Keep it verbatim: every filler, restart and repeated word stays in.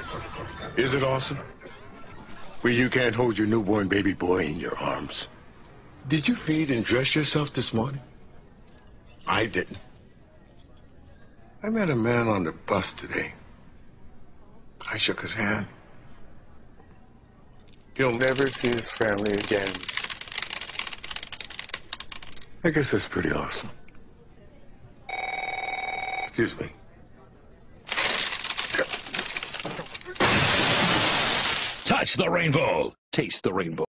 Is it awesome? Well, you can't hold your newborn baby boy in your arms. Did you feed and dress yourself this morning? I didn't. I met a man on the bus today. I shook his hand. He'll never see his family again. I guess that's pretty awesome. Excuse me. Touch the rainbow. Taste the rainbow.